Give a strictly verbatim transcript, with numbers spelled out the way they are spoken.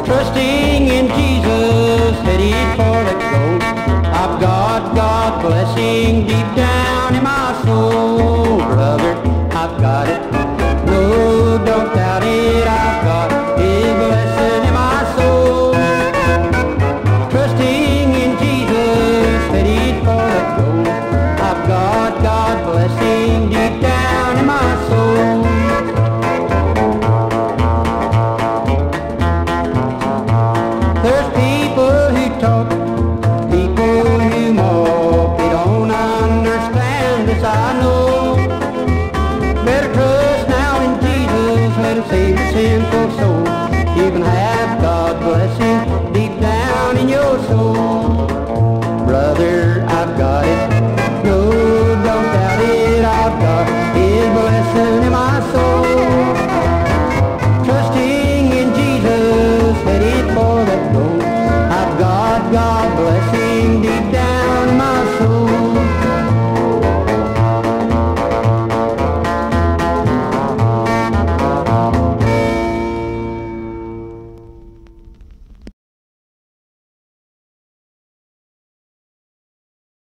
trusting in Jesus, headed for the goal. I've got God's blessing deep down in my soul, brother.